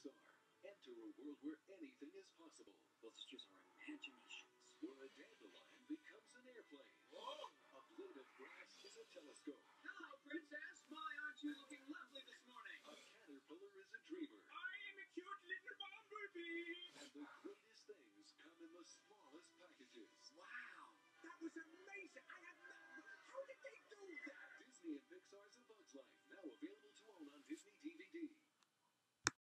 star. Enter a world where anything is possible. Let's use our imaginations. Where a dandelion becomes an airplane. Whoa! A blade of grass is a telescope.